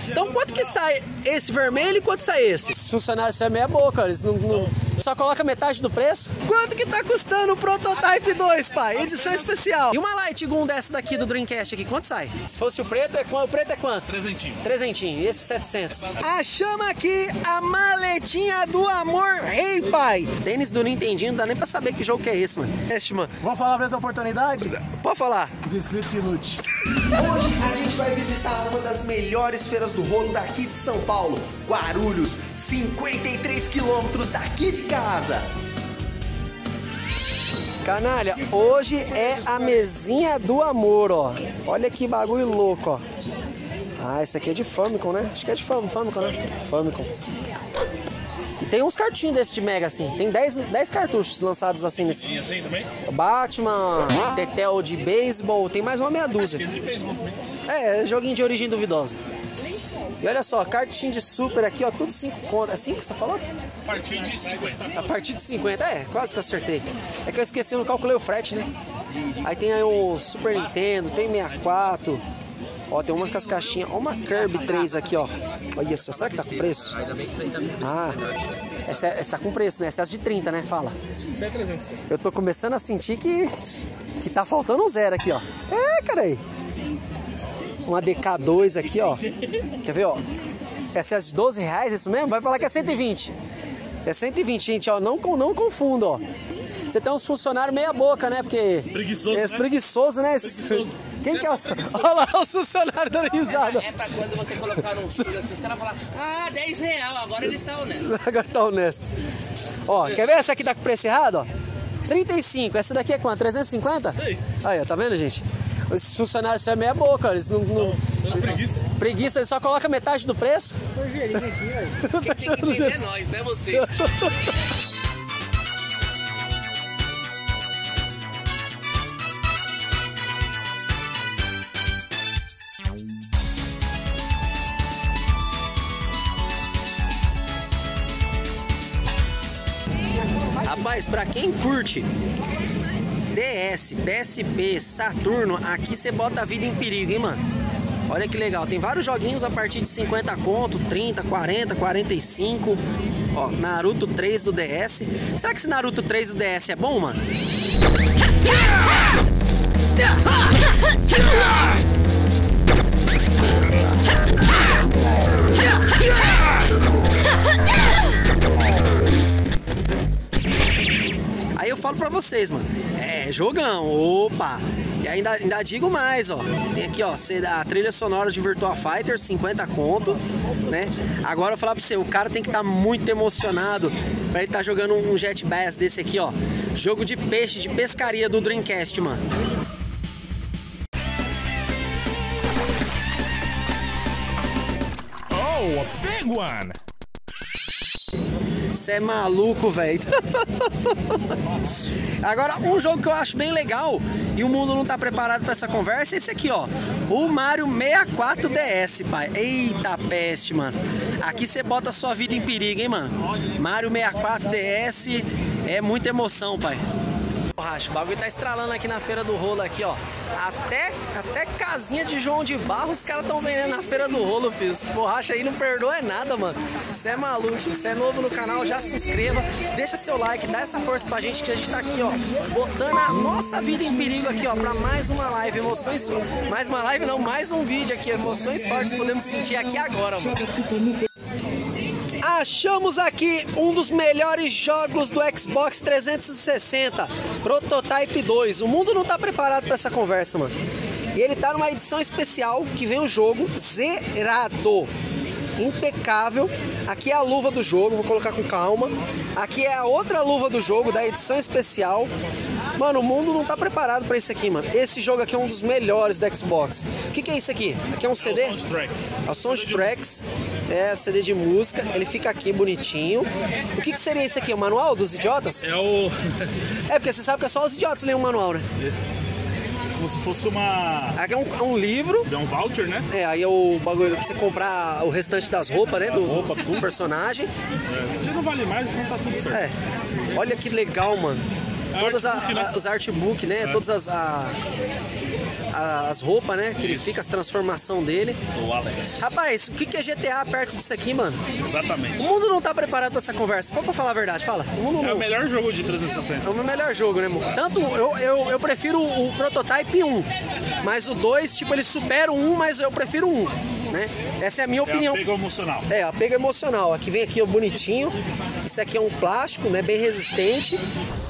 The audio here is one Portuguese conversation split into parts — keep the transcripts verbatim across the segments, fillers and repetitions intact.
Então quanto que sai esse vermelho e quanto sai esse? Os funcionários são meia boca, eles não, não... só coloca metade do preço. Quanto que tá custando o Prototype dois, pai? Edição especial. E uma Light Gun dessa daqui do Dreamcast aqui, quanto sai? Se fosse o preto, é, o preto é quanto? Trezentinho. Trezentinho, e esse setecentos. Achamos aqui a maletinha do amor rei, pai. Tênis do Nintendinho, não dá nem pra saber que jogo que é esse, mano. Este, mano. Vamos falar pra essa oportunidade? Pode falar. Os inscritos que lute. Hoje a gente vai visitar uma das melhores feiras do rolo daqui de São Paulo, Guarulhos, cinquenta e três quilômetros daqui de casa. Canalha, hoje é a mesinha do amor, ó. Olha que bagulho louco, ó. Ah, esse aqui é de Famicom, né? Acho que é de Famicom, Famicom, né? Famicom. E tem uns cartinhos desse de Mega, assim. Tem dez cartuchos lançados assim nesse. Tem assim também? Batman, Tetel de beisebol, tem mais uma meia dúzia. De beisebol também. É, joguinho de origem duvidosa. E olha só, cartinho de super aqui, ó, tudo cinco conto. É cinco que você falou? A partir de cinquenta. A partir de cinquenta, é, quase que eu acertei. É que eu esqueci, eu não calculei o frete, né? Aí tem aí o Super Nintendo, tem sessenta e quatro. Ó, tem uma cascaixinha, ó, uma Kirby três aqui, ó. Olha só, será que tá com preço? Ah, essa, essa tá com preço, né? Essa é as de trinta, né? Fala. Isso é trezentos. Eu tô começando a sentir que, que tá faltando um zero aqui, ó. É, cara aí. Uma D K dois aqui, ó. Quer ver, ó? Essa é as de doze reais, isso mesmo? Vai falar que é cento e vinte. É cento e vinte, gente, ó. Não, não confunda, ó. Você tem uns funcionários meia boca, né? Porque... Preguiçoso, é né? Preguiçoso, né? Preguiçoso. Quem que é o... Olha lá os funcionários dando risada. É pra quando você colocar no filho, os caras falar, ah, dez reais, agora ele tá honesto. Agora tá honesto. Ó, quer ver essa aqui tá com preço errado, ó? trinta e cinco. Essa daqui é quanto? trezentos e cinquenta? Sei. Aí, ó, tá vendo, gente? Os funcionários são meia boca, eles não... não... Não, preguiça. Preguiça, eles só colocam metade do preço. Quem tem que entender é nós, não é vocês. Rapaz, pra quem curte D S, P S P, Saturno, aqui você bota a vida em perigo, hein, mano? Olha que legal, tem vários joguinhos a partir de cinquenta conto, trinta, quarenta, quarenta e cinco. Ó, Naruto três do D S. Será que esse Naruto três do D S é bom, mano? Aí eu falo pra vocês, mano, é jogão, opa! E ainda, ainda digo mais, ó, tem aqui, ó, a trilha sonora de Virtua Fighter, cinquenta conto, né? Agora eu vou falar pra você, o cara tem que estar tá muito emocionado pra ele estar tá jogando um Jet Bass desse aqui, ó. Jogo de peixe, de pescaria do Dreamcast, mano. Oh, a big one! Você é maluco, velho. Agora, um jogo que eu acho bem legal e o mundo não tá preparado pra essa conversa é esse aqui, ó. O Mario sessenta e quatro D S, pai. Eita peste, mano. Aqui você bota a sua vida em perigo, hein, mano. Mario sessenta e quatro D S é muita emoção, pai. O bagulho tá estralando aqui na Feira do Rolo aqui, ó. Até, até casinha de João de Barro os caras tão vendendo na Feira do Rolo, filho. Esse borracha aí não perdoa é nada, mano. Você é maluco, você é novo no canal, já se inscreva, deixa seu like, dá essa força pra gente que a gente tá aqui, ó, botando a nossa vida em perigo aqui, ó, pra mais uma live, emoções, mais uma live não, mais um vídeo aqui, emoções fortes podemos sentir aqui agora, mano. Achamos aqui um dos melhores jogos do Xbox trezentos e sessenta, Prototype dois. O mundo não tá preparado para essa conversa, mano. E ele tá numa edição especial que vem o jogo zerado. Impecável. Aqui é a luva do jogo, vou colocar com calma. Aqui é a outra luva do jogo da edição especial. Mano, o mundo não tá preparado pra isso aqui, mano. Esse jogo aqui é um dos melhores do Xbox. O que que é isso aqui? Aqui é um C D? É o Soundtrack. É o Soundtracks. É C D de música. Ele fica aqui bonitinho. O que que seria isso aqui? O manual dos idiotas? É o... É, porque você sabe que é só os idiotas leem um manual, né? Como se fosse uma... Aqui é um, é um livro. É um voucher, né? É, aí é o bagulho pra você comprar o restante das roupas, né? Do, roupa, do personagem. É. Ele não vale mais, então tá tudo certo. É. Olha que legal, mano. Todas a, a, os artbook, né? É. Todas as... A, a, as roupas, né? Que ele fica, as transformação dele. O Alex. Rapaz, o que, que é G T A perto disso aqui, mano? Exatamente. O mundo não tá preparado pra essa conversa. Pô, pra falar a verdade, fala. O mundo É não... o melhor jogo de trezentos e sessenta. É o meu melhor jogo, né, mano? Tanto eu, eu, eu prefiro o Prototype um, mas o dois, tipo, ele supera o um, mas eu prefiro o um, né? Essa é a minha opinião. É apego emocional. É, apego emocional. Aqui vem aqui o bonitinho. Isso aqui é um plástico, né, bem resistente.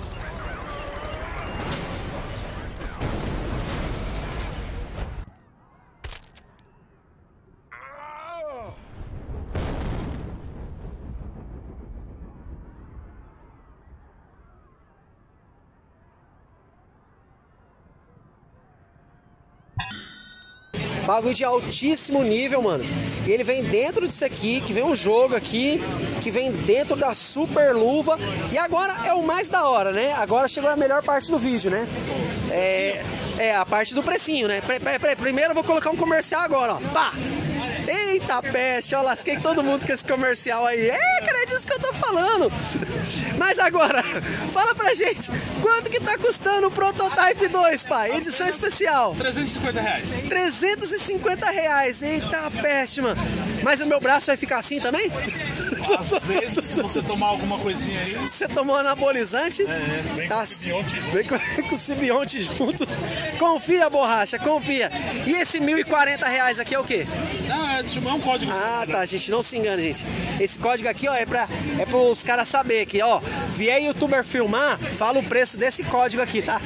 Bagulho de altíssimo nível, mano. E ele vem dentro disso aqui, que vem um jogo aqui, que vem dentro da super luva. E agora é o mais da hora, né? Agora chegou a melhor parte do vídeo, né? É, é a parte do precinho, né? Peraí, peraí, peraí. Primeiro eu vou colocar um comercial agora, ó. Pá! Eita peste, eu lasquei todo mundo com esse comercial aí. É, cara, é disso que eu tô falando. Mas agora, fala pra gente, quanto que tá custando o Prototype dois, pai? Edição especial. trezentos e cinquenta reais. trezentos e cinquenta reais. Eita peste, mano. Mas o meu braço vai ficar assim também? Às vezes, se você tomar alguma coisinha aí... Você tomou anabolizante? É, vem Tá, com o simbionte junto. vem com, com o simbionte junto. Confia, borracha, confia. E esse mil e quarenta reais aqui é o quê? Não, é, tipo, é um código. Ah, tá, gente, não se engana, gente. Esse código aqui, ó, é pra, é pros caras saberem que, ó, vier youtuber filmar, fala o preço desse código aqui, tá?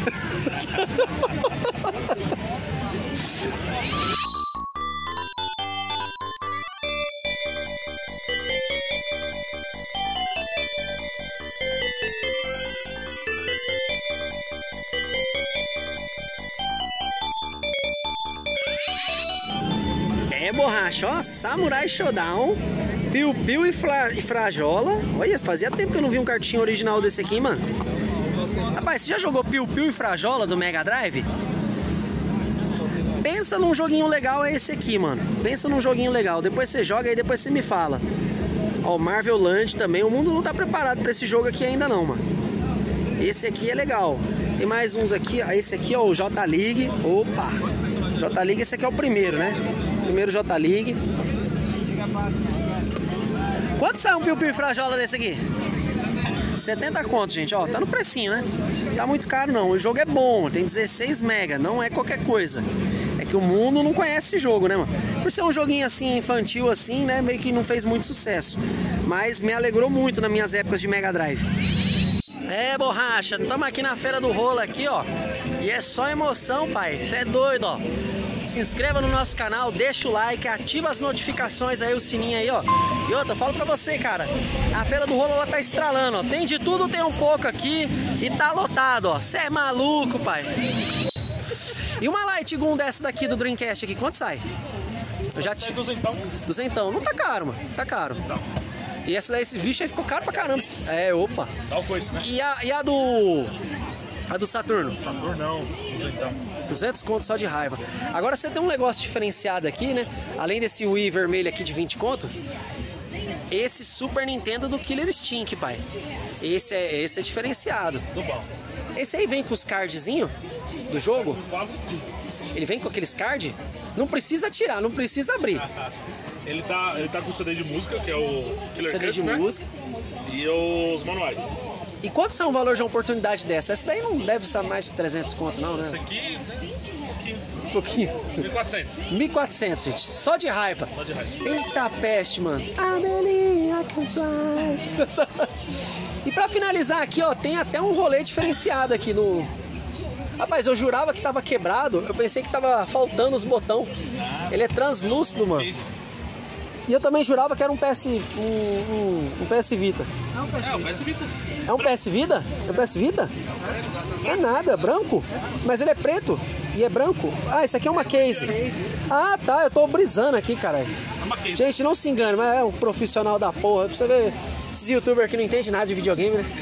É, borracha, ó, Samurai Showdown, Piu Piu e, Fla, e Frajola. Olha, fazia tempo que eu não vi um cartinho original desse aqui, mano. Rapaz, você já jogou Piu Piu e Frajola do Mega Drive? Pensa num joguinho legal, é esse aqui, mano. Pensa num joguinho legal, depois você joga e depois você me fala. Ó, Marvel Land também, o mundo não tá preparado pra esse jogo aqui ainda não, mano. Esse aqui é legal. Tem mais uns aqui, esse aqui é o J-League. Opa! J-League, esse aqui é o primeiro, né? Primeiro J-League. Quanto sai um Piu Piu e Frajola desse aqui? setenta conto, gente, ó, tá no precinho, né? Tá muito caro não, o jogo é bom, tem dezesseis mega, não é qualquer coisa. É que o mundo não conhece esse jogo, né, mano? Por ser um joguinho assim, infantil assim, né, meio que não fez muito sucesso. Mas me alegrou muito nas minhas épocas de Mega Drive. É, borracha, estamos aqui na Feira do Rolo aqui, ó. E é só emoção, pai, você é doido, ó. Se inscreva no nosso canal, deixa o like, ativa as notificações aí, o sininho aí, ó. E outra, eu falo pra você, cara, a Feira do Rolo, ela tá estralando, ó. Tem de tudo, tem um pouco aqui e tá lotado, ó. Cê é maluco, pai. E uma Light Gun dessa daqui do Dreamcast aqui, quanto sai? Eu já te... Duzentão. Duzentão, não tá caro, mano, tá caro. E essa daí, esse bicho aí ficou caro pra caramba. É, opa. Tal coisa, né? E a, e a do... A do Saturno? Saturno não, duzentão. duzentos conto só de raiva. Agora você tem um negócio diferenciado aqui, né? Além desse Wii vermelho aqui de vinte conto, esse Super Nintendo do Killer Instinct, pai. Esse é, esse é diferenciado. Do bom. Esse aí vem com os cardzinhos do jogo? Quase. Ele vem com aqueles card? Não precisa tirar, não precisa abrir. Ele tá, ele tá com o C D de música, que é o Killer C D Cuts, de né? música. E os manuais. E quanto são o valor de uma oportunidade dessa? Essa daí não deve ser mais de trezentos conto, não, Esse né? aqui, um pouquinho. Um pouquinho. mil e quatrocentos. mil e quatrocentos, gente. Só de raiva. Só de raiva. Eita peste, mano. I believe I can fly. E pra finalizar aqui, ó, tem até um rolê diferenciado aqui no... Rapaz, eu jurava que tava quebrado. Eu pensei que tava faltando os botões. Ele é translúcido, mano. E eu também jurava que era um P S... Um, um, um P S Vita. É, o P S Vita. É um P S Vita? É um P S Vita? Não é nada, é branco. Mas ele é preto e é branco. Ah, esse aqui é uma case. Ah, tá, eu tô brisando aqui, caralho. É uma case. Gente, não se engane, mas é um profissional da porra. Pra você ver, esses youtubers que não entendem nada de videogame, né?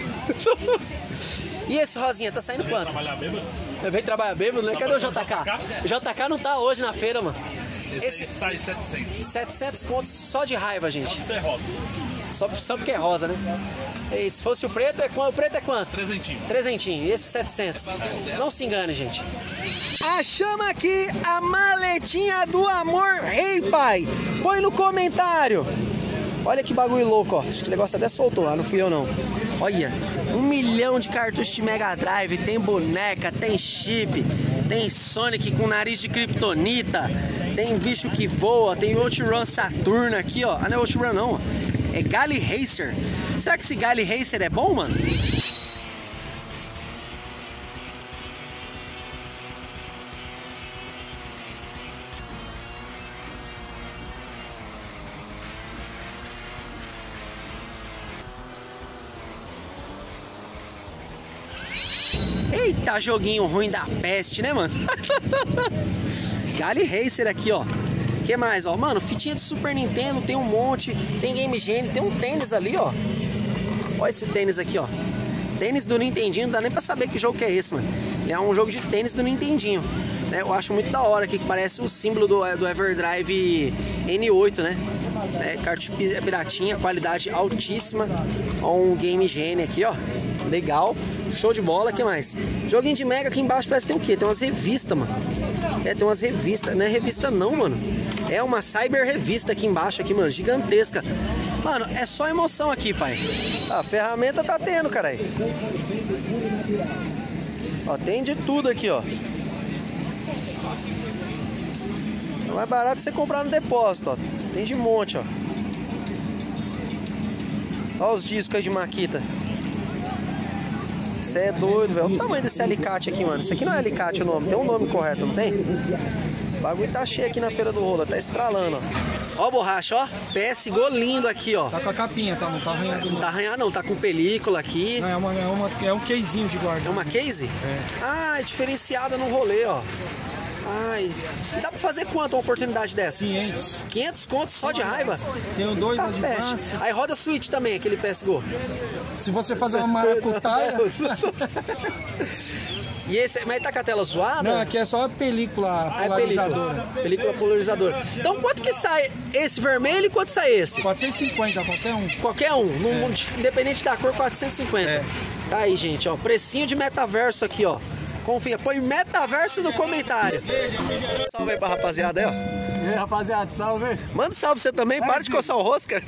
E esse rosinha, tá saindo quanto? Trabalhar bêbado. Eu venho trabalhar bêbado, né? Cadê o J K? O J K não tá hoje na feira, mano. Esse, Esse sai setecentos. setecentos contos só de raiva, Só de gente. ser rosa. só, só porque é rosa, né? E se fosse o preto, é, o preto é quanto? Trezentinho. Trezentinho. E esse setecentos. Não se engane, gente. Achamos aqui a maletinha do amor rei, pai. Põe no comentário. Olha que bagulho louco, ó. Acho que o negócio até soltou lá, não fui eu não. Olha, um milhão de cartuchos de Mega Drive. Tem boneca, tem chip, tem Sonic com nariz de Kryptonita, tem bicho que voa, tem OutRun Saturno aqui, ó. Ah, não é OutRun não, ó. É Gally Racer. Será que esse Gally Racer é bom, mano? Eita, joguinho ruim da peste, né, mano? Gally Racer aqui, ó. Que mais, ó? Mano, fitinha de Super Nintendo, tem um monte. Tem Game Genie, tem um tênis ali, ó. Olha esse tênis aqui, ó. Tênis do Nintendinho, não dá nem pra saber que jogo que é esse, mano. Ele é um jogo de tênis do Nintendinho, né? Eu acho muito da hora aqui, que parece o símbolo do, do Everdrive N oito, né? É, cartucho piratinha, qualidade altíssima. Ó, um Game Genie aqui, ó. Legal, show de bola. O que mais? Joguinho de Mega aqui embaixo parece que tem o quê? Tem umas revistas, mano. É, tem umas revistas. Não é revista não, mano. É uma cyber revista aqui embaixo, aqui, mano. Gigantesca. Mano, é só emoção aqui, pai. A ferramenta tá tendo, cara. Ó, tem de tudo aqui, ó. É mais barato você comprar no depósito, ó. Tem de monte, ó. Ó os discos aí de Makita. Você é doido, velho. Olha o tamanho desse alicate aqui, mano. Isso aqui não é alicate o nome, tem um nome correto, não tem? O bagulho tá cheio aqui na Feira do Rolo, tá estralando, ó. Ó a borracha, ó. P S G O lindo aqui, ó. Tá com a capinha, tá? Não tá arranhado. Não tá arranhado não, tá com película aqui. Não, é, uma, é, uma, é um casezinho de guarda. É uma case? É. Ah, é diferenciada no rolê, ó. Ai, dá pra fazer quanto uma oportunidade dessa? quinhentos. quinhentos contos só de raiva? Tenho dois Tá lá de peste. classe. Aí roda Switch também, aquele P S G O. Se você fazer uma maracutaia... E esse, mas tá com a tela zoada? Não, aqui é só a película Ah, é polarizadora. película. Película polarizadora. Então quanto que sai esse vermelho e quanto sai esse? quatrocentos e cinquenta, qualquer um. Qualquer um, no, independente da cor, quatrocentos e cinquenta. É. Tá aí, gente, ó. Precinho de metaverso aqui, ó. Confia, põe metaverso no comentário. Salve aí pra rapaziada aí, ó. E aí, rapaziada, salve. Manda um salve você também, para de coçar o rosto, cara.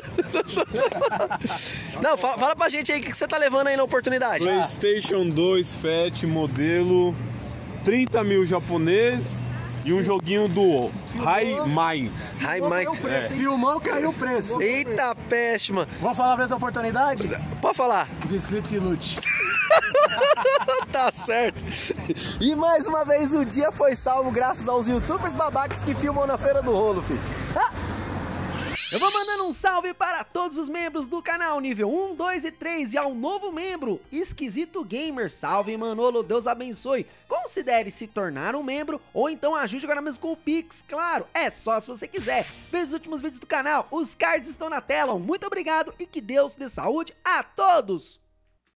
Não, fala, fala pra gente aí o que você tá levando aí na oportunidade. PlayStation dois Fat modelo, trinta mil japonês e um joguinho do High Mine. Ai, Mike. É. Filmou, caiu o preço. Eita peste, mano. Vamos falar pra essa oportunidade? Pode falar. Os inscritos que lute. Tá certo. E mais uma vez o dia foi salvo graças aos youtubers babacas que filmam na Feira do Rolo, filho. Ah! Eu vou mandando um salve para todos os membros do canal nível um, dois e três e ao novo membro, Esquisito Gamer. Salve, Manolo, Deus abençoe. Considere se tornar um membro ou então ajude agora mesmo com o Pix, claro, é só se você quiser. Veja os últimos vídeos do canal, os cards estão na tela. Muito obrigado e que Deus dê saúde a todos.